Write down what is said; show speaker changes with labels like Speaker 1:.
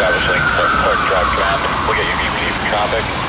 Speaker 1: establishing Clark Drive command. We'll get you VP traffic.